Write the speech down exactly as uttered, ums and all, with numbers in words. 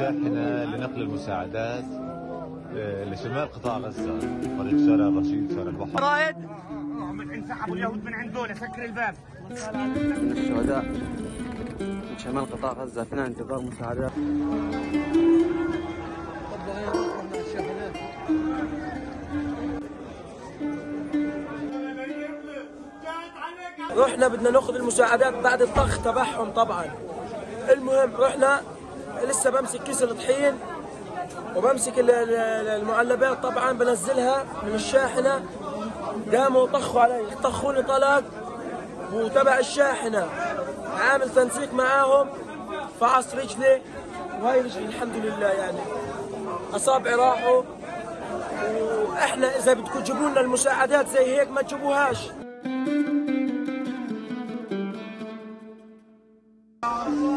شاحنة لنقل المساعدات لشمال قطاع غزة طريق شارع رشيد شارع البحر. رائد انسحبوا اليهود من عند دول، سكر الباب. من الشهداء من شمال قطاع غزة أثناء انتظار مساعدات. رحنا بدنا ناخذ المساعدات بعد الطخ تبعهم طبعا. المهم رحنا لسه بمسك كيس الطحين وبمسك المعلبات طبعا بنزلها من الشاحنه، قاموا طخوا علي، طخوني طلق وتبع الشاحنه عامل تنسيق معاهم، فعص رجلي وهي رجلي الحمد لله يعني اصابعي راحوا. واحنا اذا بدكم تجيبوا لنا المساعدات زي هيك ما تجيبوهاش.